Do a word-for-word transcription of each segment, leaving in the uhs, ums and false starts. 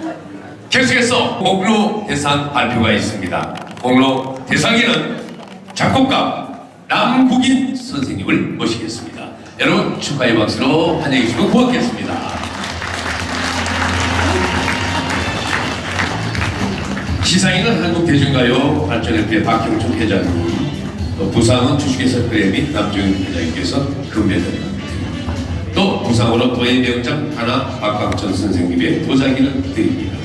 계속해서 공로 대상 발표가 있습니다. 공로 대상에는 작곡가 남국인 선생님을 모시겠습니다. 여러분 축하의 박수로 환영해 주시고 고맙겠습니다. 시상에는 한국대중가요 발전협회 박형준 회장님, 부상은 주식회사 그래미 남정윤 회장님께서 금메달을, 또 부상으로 도의 명장 하나 박광천 선생님의 도자기를 드립니다.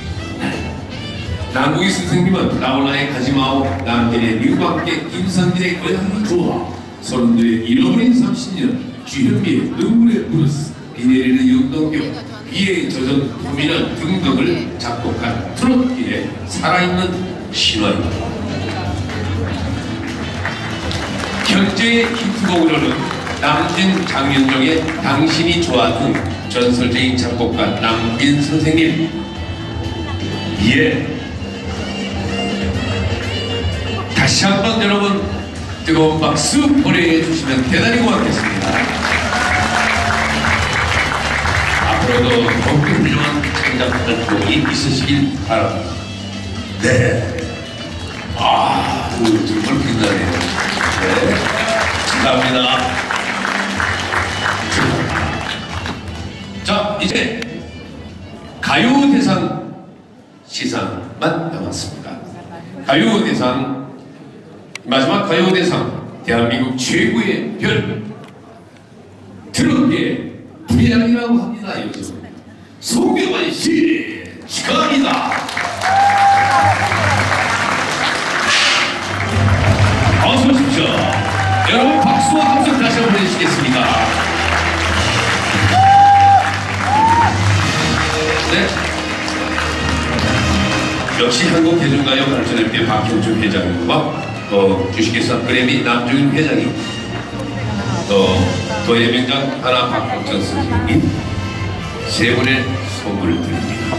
남국인 선생님은 라울라의 가지마오, 남길의 미국과 함께 김선길의 고향을 좋아, 서른도의 잃어버린 삼십 년, 주현미의 눈물의 브루스, 비 내리는 영동교, 비에 젖은 봄이는 등등을 작곡한 트로트계의 살아있는 신화입니다. 현재의 히트곡으로는 남진 장윤정의 당신이 좋아 등 전설적인 작곡가 남국인 선생님, 예, 다시 한번 여러분 뜨거운 박수 보내주시면 대단히 고맙겠습니다. 앞으로도 더욱더 훌륭한 창작 활동이 있으시길 바랍니다. 네. 아, 정말 빛나네요. 네. 감사합니다. 자, 이제 가요대상 시상만 남았습니다. 가요대상, 마지막 가요대상, 대한민국 최고의 별, 트롯계의 불량이라고 합니다. 요즘 송대관 씨 축하합니다. 어서 오십시오. 여러분 박수와 함성 다시 한번 해주시겠습니까? 네. 역시 한국대중가요 발전협회 박형준 회장님과 또 주식회사 그래미 남정윤 회장님, 또 도의 명장 하나 박광천 선생님 세 분의 선물을 드립니다.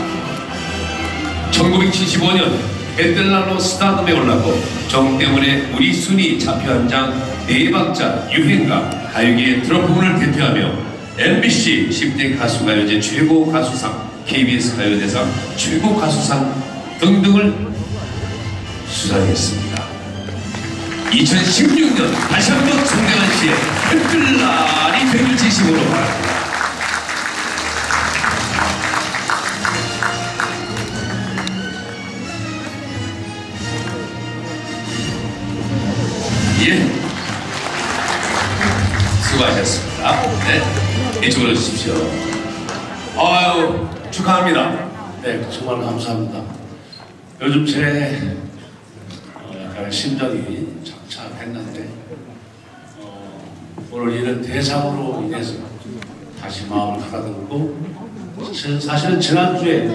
천구백칠십오 년 베들날로 스타덤에 올랐고 정때문에 우리 순위 차표 한 장 네 박자 유행가 가요계의 트로트문을 대표하며 엠비씨 십 대 가수가요제 최고 가수상, 케이비에스 가요대상 최고 가수상 등등을 수상했습니다. 이천십육 년 다시 한번 송대관 씨의 햇들날이 되길 진심으로 바랍니다. 예, 수고하셨습니다. 네, 이쪽으로 주십시오. 아유, 축하합니다. 네, 정말 감사합니다. 요즘 제 어, 약간 심정이 착착했는데 어, 오늘 이런 대상으로 인해서 다시 마음을 가다듬고, 사실은 지난주에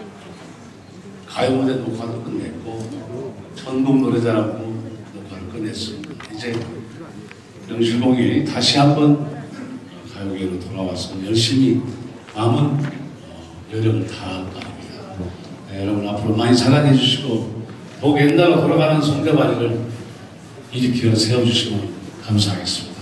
가요무대 녹화도 끝냈고 전국 노래자랑도 녹화를 끝냈습니다. 이제 영실공이 다시 한번 가요계로 돌아와서 열심히 남은 어, 여력을 다할 겁니다. 네, 여러분 앞으로 많이 사랑해 주시고 더 옛날로 돌아가는 송대관이를 일으켜 세워주시면 감사하겠습니다.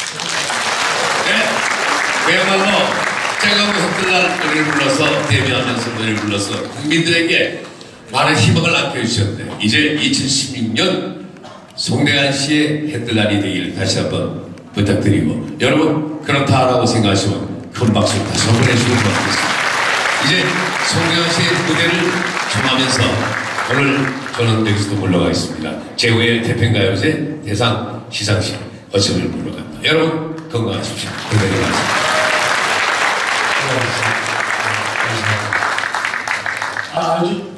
네, 그야말로 제가 햇들날 노래를 불러서 데뷔하면서 노래를 불러서 국민들에게 많은 희망을 안겨주셨는데, 이제 이천십육 년 송대관 씨의 햇들날이 되기를 다시 한번 부탁드리고, 여러분 그렇다라고 생각하시면 큰 박수 다시 한번 해주시면 고맙겠습니다. 이제 송대관 씨의 무대를 청하면서 오늘 저는 여기서도 물러가겠습니다. 제후의 태평가요제 대상 시상식 거침을 물러갑니다. 여러분 건강하십시오. 대단히 감사합니다. 아, 아주